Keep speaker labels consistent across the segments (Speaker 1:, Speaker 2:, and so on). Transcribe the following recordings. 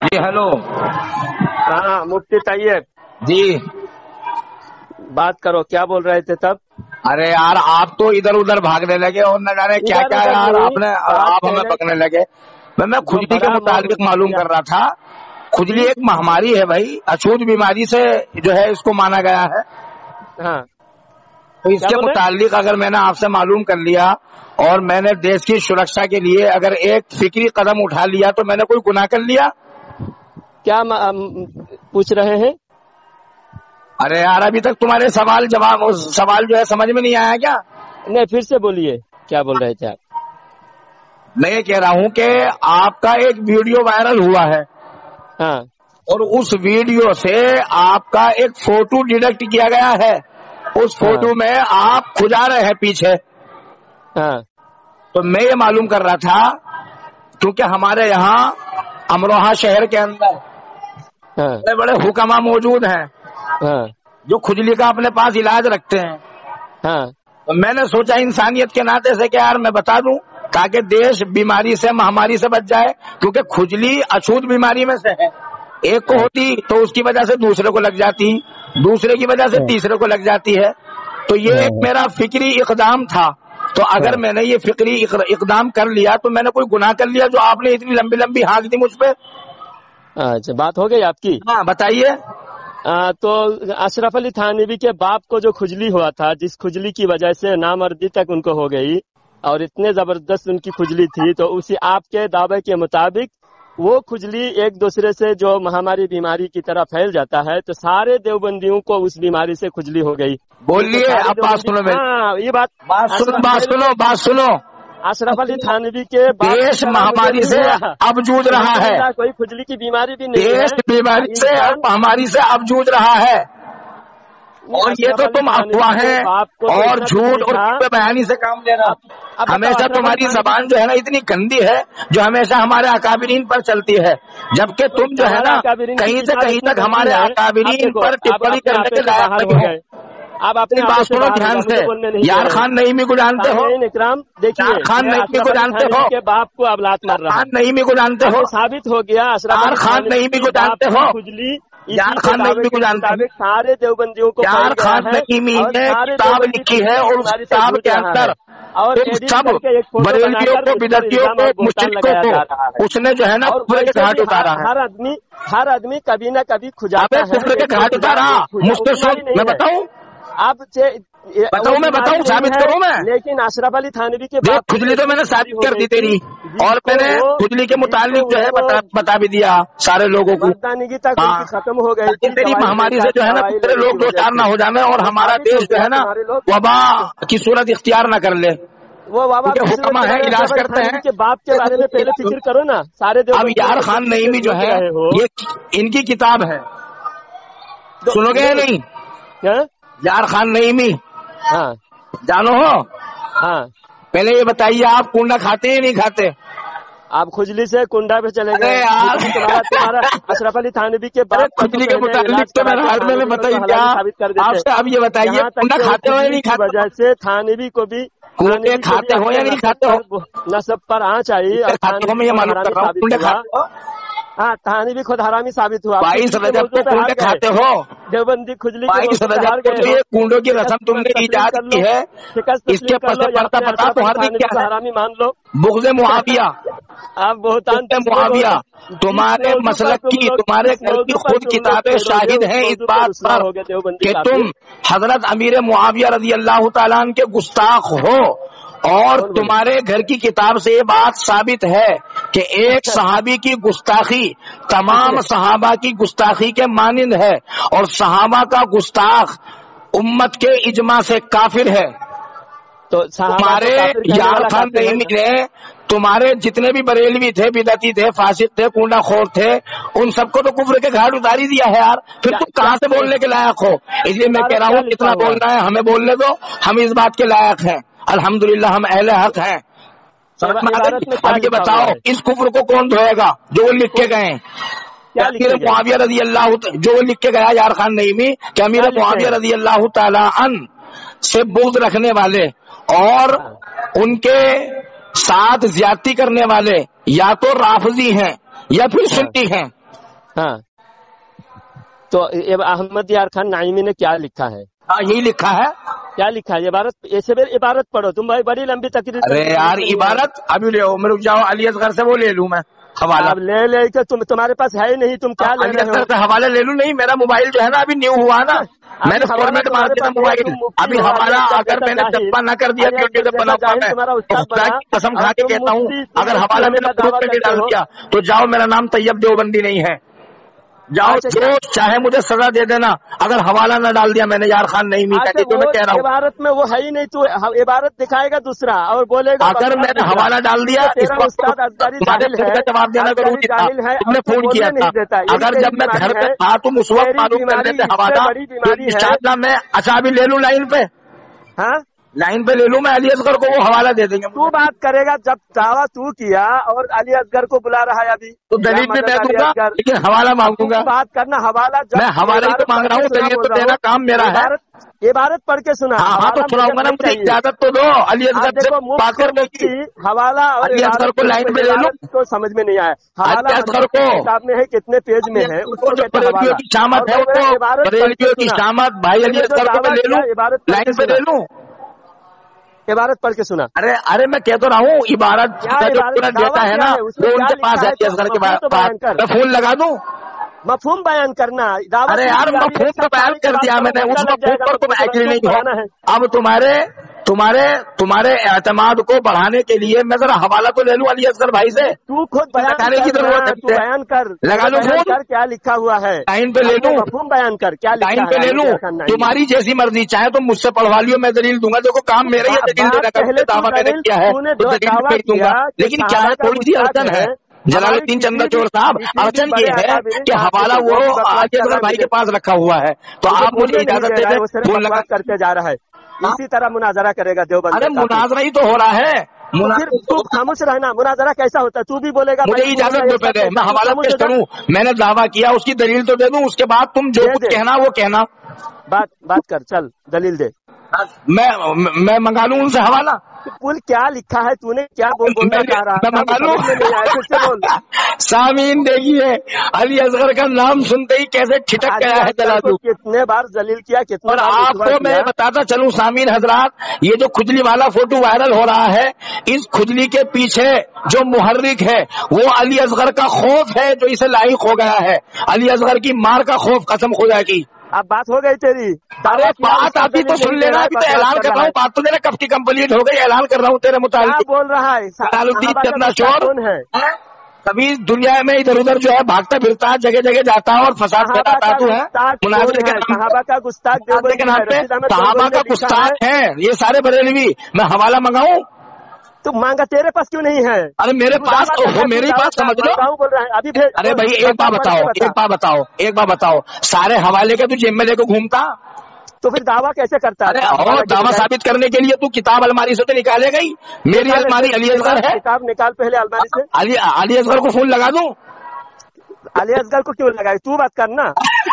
Speaker 1: جی hello.
Speaker 2: ہاں مفتی طیب
Speaker 1: جی
Speaker 2: بات کرو، کیا بول رہے تھے تب؟
Speaker 1: ارے یار آپ تو ادھر ادھر بھاگنے لگے اور نہ جانے کیا کیا
Speaker 2: ادھر
Speaker 1: یار
Speaker 2: نہیں،
Speaker 1: آپ نے،
Speaker 2: بات
Speaker 1: آپ ہمیں
Speaker 2: کہنے
Speaker 1: پکڑنے لگے. میں
Speaker 2: جو
Speaker 1: کھجلی کے
Speaker 2: بڑا
Speaker 1: متعلق معلوم کر رہا تھا. کھجلی ایک مہاماری ہے بھائی، اچھوت بیماری سے جو ہے اس کو مانا گیا ہے.
Speaker 2: ہاں
Speaker 1: تو اس
Speaker 2: کیا
Speaker 1: کے
Speaker 2: بول رہے؟
Speaker 1: متعلق اگر میں نے آپ سے معلوم کر لیا اور میں نے دیش کی سرکشا کے لیے اگر ایک فکری قدم اٹھا لیا تو میں نے کوئی گناہ کر لیا؟
Speaker 2: کیا پوچھ رہے ہیں؟
Speaker 1: ارے یار ابھی تک تمہارے سوال جو ہے سمجھ میں نہیں آیا کیا؟
Speaker 2: نہیں پھر سے بولیے، کیا بول رہے تھے آپ؟
Speaker 1: میں یہ کہہ رہا ہوں کہ آپ کا ایک ویڈیو وائرل ہوا ہے
Speaker 2: ہاں
Speaker 1: اور اس ویڈیو سے آپ کا ایک فوٹو ڈیڈکٹ کیا گیا ہے. اس فوٹو میں آپ کھجا رہے ہیں پیچھے.
Speaker 2: ہاں
Speaker 1: تو میں یہ معلوم کر رہا تھا کیونکہ ہمارے یہاں امروہہ شہر کے اندر
Speaker 2: ہاں
Speaker 1: بڑے بڑے حکما موجود ہیں
Speaker 2: ہاں
Speaker 1: جو کھجلی کا اپنے پاس علاج رکھتے ہیں.
Speaker 2: ہاں
Speaker 1: تو میں نے سوچا انسانیت کے ناطے سے کہ یار میں بتا دوں تاکہ دیش بیماری سے مہاماری سے بچ جائے، کیونکہ کھجلی اچھوت بیماری میں سے ہے. ایک کو ہوتی تو اس کی وجہ سے دوسرے کو لگ جاتی، دوسرے کی وجہ سے تیسرے کو لگ جاتی ہے. تو یہ ایک میرا فکری اقدام تھا. تو اگر میں نے یہ فکری اقدام کر لیا تو میں نے کوئی گناہ کر لیا جو آپ نے اتنی لمبی لمبی ہانک دی مجھ پہ؟
Speaker 2: اچھا بات ہو گئی آپ کی.
Speaker 1: ہاں بتائیے.
Speaker 2: تو اشرف علی تھانوی کے باپ کو جو کھجلی ہوا تھا، جس کھجلی کی وجہ سے نامردی تک ان کو ہو گئی اور اتنے زبردست ان کی کھجلی تھی، تو اسی آپ کے دعوے کے مطابق وہ کھجلی ایک دوسرے سے جو مہاماری بیماری کی طرح پھیل جاتا ہے، تو سارے دیوبندیوں کو اس بیماری سے کھجلی ہو گئی.
Speaker 1: بولیے اب بات سنو میری.
Speaker 2: ہاں یہ بات
Speaker 1: بات سنو.
Speaker 2: اشرف علی تھانوی کے باپ
Speaker 1: دیش مہاماری سے اب جوجھ رہا ہے،
Speaker 2: کوئی کھجلی کی بیماری بھی نہیں
Speaker 1: دیش
Speaker 2: ہے.
Speaker 1: بیماری سے اور مہاماری سے اب جوجھ رہا ہے. اور یہ تو تم افواہیں اور جھوٹ اور بیانی سے کام لے رہا. ہمیشہ تمہاری زبان جو ہے نا اتنی گندی ہے جو ہمیشہ ہمارے اکابرین پر چلتی ہے، جبکہ تم جو ہے نا کہیں سے کہیں تک ہمارے اکابرین پر ٹپڑی کرنے کے لائق ہو.
Speaker 2: آپ اپنی
Speaker 1: بات سنو دھیان سے. یار خان نعیمی کو جانتے ہو؟
Speaker 2: اکرام دیکھیے،
Speaker 1: یار خان نعیمی کو جانتے ہو؟
Speaker 2: کے باپ کو اب لات مار رہا
Speaker 1: خان نعیمی کو جانتے ہو؟
Speaker 2: ثابت ہو گیا
Speaker 1: یار خان نعیمی کو جانتے ہو؟
Speaker 2: کھجلی
Speaker 1: یار خان نعیمی کو جانتے ہو؟
Speaker 2: سارے دیوبندیوں کو
Speaker 1: یار خان نعیمی نے کتاب لکھی ہے اور اس کتاب کے اندر اور سب بریلویوں کو، بدعتیوں کو، مشرکوں کو اس نے جو ہے نا کفر کے گھاٹ اتارا ہے.
Speaker 2: ہر آدمی کبھی نہ کبھی کھجاتا ہے.
Speaker 1: کفر کے گھاٹ اتارا. میں بتاؤں
Speaker 2: آپ
Speaker 1: میں بتاؤں ثابت کروں میں؟
Speaker 2: لیکن اشرف علی تھانوی کے
Speaker 1: باپ کھجلی تو میں نے ثابت کر دی تیری، اور میں نے کھجلی کے متعلق جو ہے بتا بھی دیا سارے لوگوں کو.
Speaker 2: ختم ہو گئی
Speaker 1: تیری مہاماری سے جو ہے نا دوسرے لوگ دو چار نہ ہو جانے اور ہمارا دیش جو ہے نا وبا کی صورت اختیار نہ کر لے.
Speaker 2: وہ بابا
Speaker 1: حکما ہے علاج کرتے ہیں
Speaker 2: کے باپ کے بارے میں پہلے فکر کرو نا. سارے
Speaker 1: اب یار خان نعیمی جو ہے یہ ان کی کتاب ہے، سنو گے نہیں؟ یار خان نعیمی
Speaker 2: ہاں
Speaker 1: جانو ہو؟
Speaker 2: ہاں
Speaker 1: پہلے یہ بتائیے آپ کنڈا کھاتے ہیں نہیں کھاتے؟
Speaker 2: آپ کھجلی سے کنڈا پہ چلے گئے. تمہارا اشرف علی تھانوی کے بعد
Speaker 1: کھجلی کے متعلق تو میں نے بتائی کیا آپ سے. اب یہ بتائیے کنڈا کھاتے ہو یا نہیں کھاتے؟
Speaker 2: وجہ سے تھانوی کو بھی
Speaker 1: کھاتے ہو یا نہیں کھاتے ہو؟
Speaker 2: نسب پر آنچ آئی اور
Speaker 1: میں یہ معلوم کر رہا ہوں کنڈے کھاتے ہو؟
Speaker 2: ہاں تھانوی خود حرامی ثابت ہوا.
Speaker 1: 22 رجب کو کنڈے کھاتے ہو؟
Speaker 2: دیوبندی کھجلی
Speaker 1: 22 رجب کو جو یہ کنڈوں کی رسم تم نے ایجاد کی ہے اس کے پس پڑتا پتا تو ہر دن کیا
Speaker 2: حرامی مان لو.
Speaker 1: بغض معاویہ.
Speaker 2: آپ بہت
Speaker 1: معاویہ تمہارے مسلک کی، تمہارے گھر کی خود کتابیں شاہد ہیں اس بات پر کہ تم حضرت امیر معاویہ رضی اللہ تعالیٰ عنہ کے گستاخ ہو، اور تمہارے گھر کی کتاب سے یہ بات ثابت ہے کہ ایک صحابی کی گستاخی تمام صحابہ کی گستاخی کے مانند ہے، اور صحابہ کا گستاخ امت کے اجماع سے کافر ہے.
Speaker 2: تو
Speaker 1: تمہارے یار خان نعیمی نے تمہارے جتنے بھی بریلوی تھے، بدعتی تھے، فاسق تھے، کنڈا خور تھے، ان سب کو تو کفر کے گھاٹ اتاری دیا ہے یار. پھر تم کہاں سے بولنے کے لائق ہو؟ اس لیے میں کہہ رہا ہوں کتنا بولنا ہے ہمیں بولنے دو، ہم اس بات کے لائق ہیں. الحمدللہ ہم اہل حق ہیں. اب یہ بتاؤ اس کفر کو کون دھوئے گا جو وہ لکھ کے گئے؟ امیر معاویہ رضی اللہ جو وہ لکھ کے گیا یار خان نعیمی کہ امیر معاویہ رضی اللہ تعالی عنہ سے بغض رکھنے والے اور ان کے ساتھ زیادتی کرنے والے یا تو رافضی ہیں یا پھر سنی ہیں.
Speaker 2: हाँ, तो अहमद यार खान नाइमी ने क्या लिखा है?
Speaker 1: हाँ यही लिखा है।
Speaker 2: क्या लिखा है? इबारत, ऐसे इबारत पढ़ो तुम भाई, बड़ी लंबी तकरीर।
Speaker 1: अरे यार इबारत अभी ले आओ, मैं रुक जाओ, अली असगर से वो ले लूं मैं हवाला।
Speaker 2: अब ले के तुम्हारे पास है ही नहीं, तुम क्या ले रहे हो?
Speaker 1: से हवाला ले लूं? नहीं, मेरा मोबाइल जो है ना अभी न्यू हुआ ना, मैंने फॉर्मेट मार दिया मोबाइल। अभी हवाला अगर मैंने चप्पा न कर दिया क्योंकि जब बना कसम खा के कहता हूँ, अगर हवाला मैंने डाल दिया तो जाओ, मेरा नाम तैयब देवबंदी नहीं है, जाओ जो चाहे मुझे सजा दे देना, अगर हवाला न डाल दिया मैंने यार खान नहीं मीठा, तो मैं कह रहा हूँ
Speaker 2: इबारत में वो है ही नहीं, तो इबारत दिखाएगा दूसरा और बोलेगा
Speaker 1: अगर मैंने हवाला डाल दिया तुम्हारे जवाब देना जरूरी था, तुमने फोन किया था। अगर जब मैं घर पे था तुम उस वक्त मालूम कर देते हवाला, इंशाअल्लाह मैं अच्छा अभी ले लूं लाइन पे।
Speaker 2: हाँ
Speaker 1: लाइन पे ले लूं मैं, अली असगर को वो हवाला दे देंगे।
Speaker 2: तू बात करेगा जब दावा तू किया और अली असगर को बुला रहा है अभी,
Speaker 1: तो दलील भी मैं दूंगा लेकिन हवाला मांगूंगा।
Speaker 2: बात करना हवाला, मैं
Speaker 1: हवाला ही तो मांग रहा हूँ, दलील तो देना काम मेरा है।
Speaker 2: इबारत पढ़ के सुना।
Speaker 1: हाँ तो सुनाऊंगा ना, मुझे इजाजत तो दो अली असगर से बात करने की।
Speaker 2: हवाला और
Speaker 1: अली असगर को लाइन पे ले लो,
Speaker 2: तो समझ में नहीं आया। हवाला
Speaker 1: असगर को
Speaker 2: किताब में है, कितने पेज में है, उसको
Speaker 1: बरेलियों की शामत है, बरेलियों की शामत भाई अली असगर को मैं ले लूं, लाइन पे ले लूं।
Speaker 2: इबारत पढ़ के सुना।
Speaker 1: अरे मैं कह तो रहा हूँ इबारत का जो पूरा डेटा है ना वो उनके पास है, असगर के पास। मैं फोन लगा दूं?
Speaker 2: मफहूम बयान करना।
Speaker 1: अरे यार मफहूम तो बयान कर दिया मैंने, उस मफहूम पर तुम एग्री नहीं हो। अब तुम्हारे एतमाद को बढ़ाने के लिए मैं जरा हवाला तो ले लूं अली असगर भाई से।
Speaker 2: तू खुद बताने की जरूरत है, बयान कर,
Speaker 1: लगा लो फोन,
Speaker 2: क्या लिखा हुआ है
Speaker 1: लाइन पे ले लूं,
Speaker 2: मफहूम बयान कर, क्या
Speaker 1: लाइन पे ले लूं। तुम्हारी जैसी मर्जी, चाहे तुम मुझसे पढ़वा लियो, मैं दलील दूंगा। देखो काम मेरा ही दलील देने का, दावा मैंने किया है तो दलील पे दूंगा। लेकिन क्या है, थोड़ी सी अड़चन है जलालुद्दीन चंद्रचूड़ साहब, अड़चन ये है कि हवाला वो अली असगर भाई के पास रखा हुआ है, तो आप मुझे इजाजत दे दें। फोन लगा
Speaker 2: करके जा रहा है, इसी तरह मुनाजरा करेगा देवबंद।
Speaker 1: अरे मुनाजरा ही तो हो रहा है,
Speaker 2: तू खामोश रहना। मुनाजरा कैसा होता है तू भी बोलेगा।
Speaker 1: मुझे इजाजत दो पहले, मैं हवाला पेश करूं, मैंने दावा किया उसकी दलील तो दे दूं, उसके बाद तुम जो कुछ कहना वो कहना।
Speaker 2: बात कर, चल दलील दे।
Speaker 1: मैं मंगा लूं उनसे हवाला?
Speaker 2: पुल क्या लिखा है तूने, क्या बोलना चाह रहा है?
Speaker 1: मैं मंगा लूं? सामीन देखिए अली असगर का नाम सुनते ही कैसे ठिठक गया है जलालू।
Speaker 2: कितने बार जलील किया, कितने
Speaker 1: और आपको मैं बताता चलूं सामीन हजरात, ये जो खुजली वाला फोटो वायरल हो रहा है, इस खुजली के पीछे जो मुहर्रिक है वो अली असगर का खौफ है जो इसे लायक हो गया है, अली असगर की मार का खौफ, कसम खुदा की।
Speaker 2: अब बात हो गई तेरी।
Speaker 1: अरे बात अभी तो सुन लेना, अभी तो ऐलान कर रहा हूँ, बात तो देना कब की कंप्लीट हो गई, ऐलान कर रहा हूँ तेरे मुताबिक।
Speaker 2: बोल रहा है
Speaker 1: जलालुद्दीन चंद्रचूड़ है, कभी दुनिया में इधर उधर जो है भागता फिरता है, जगह जगह जाता है और फसाद फैलाता है, मुनाज़िर के
Speaker 2: सहाबा का गुस्ताख
Speaker 1: के नाम पे सहाबा का गुस्ताख है ये सारे बरेलवी। मैं हवाला मंगाऊं?
Speaker 2: तो मांगा, तेरे पास क्यों नहीं है?
Speaker 1: अरे मेरे पास हो, मेरी बात समझ लो।
Speaker 2: बोल रहा है अभी।
Speaker 1: अरे भाई एक बात बताओ, सारे हवाले के तू जेब में लेकर घूमता,
Speaker 2: तो फिर दावा कैसे करता है?
Speaker 1: अरे और दावा साबित करने के लिए तू किताब अलमारी से तो निकालेगा ही। मेरी अलमारी अली असगर है,
Speaker 2: किताब निकाल पहले अलमारी से।
Speaker 1: अली असगर को फोन लगा दूं?
Speaker 2: अली असगर को क्यों लगाए, तू बात करना।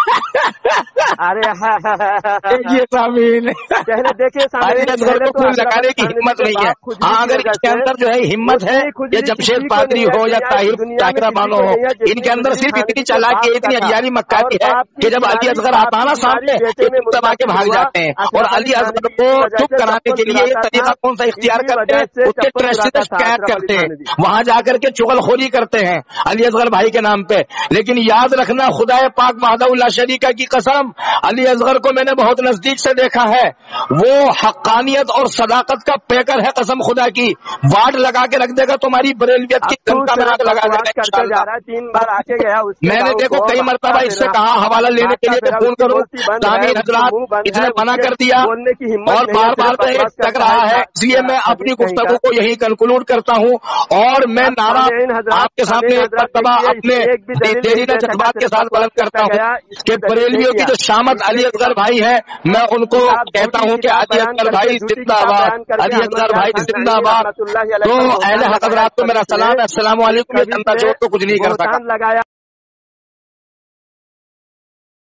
Speaker 2: अरे
Speaker 1: देखिए सामीन,
Speaker 2: देखिए
Speaker 1: अली असगर को फोन लगाने की हिम्मत नहीं है। हाँ अगर इसके अंदर जो है हिम्मत है, या जमशेद पादरी हो या ताहिर टाकरा बानो हो, इनके अंदर सिर्फ इतनी चालाकी, इतनी अयारी मक्कारी है कि जब अली असगर आता ना सामने दबा के भाग जाते हैं, और अली असगर को चुप कराने के लिए तरीका कौन सा इख्तियार करते हैं, उसके ट्रस्ट से शिकायत करते हैं, वहां जाकर के चुगलखोरी करते हैं अली असगर भाई के नाम पे। लेकिन याद रखना, खुदाए पाक वहदहुल्ला शरीका की कसम, अली असगर को मैंने बहुत नजदीक से देखा है, वो हक्कानियत और सदाकत का पैकर है, कसम खुदा की। वार्ड लगा के रख देगा तुम्हारी बरेलवियत की जनता में आग लगा देगा।
Speaker 2: 3 बार आके गया,
Speaker 1: मैंने देखो कई मरतबा इससे कहा हवाला लेने के लिए फोन करो, सामीन हजरात इसने मना कर दिया और बार बार टक रहा है, इसलिए मैं अपनी गुफ्तगू को यही कंक्लूड करता हूँ। और मैं नारा आपके सामने एक मरतबा अपने देरीना जज्बात के साथ बुलंद करता हूँ कि बरेलवियों की जो शामत अली असगर भाई है, मैं उनको कहता हूँ कि अली असगर भाई जिंदाबाद, अली असगर भाई जिंदाबाद। तो अहले हक हज़रात को मेरा सलाम, अस्सलाम वालेकुम। ये जनता जोड़ तो कुछ नहीं कर सका।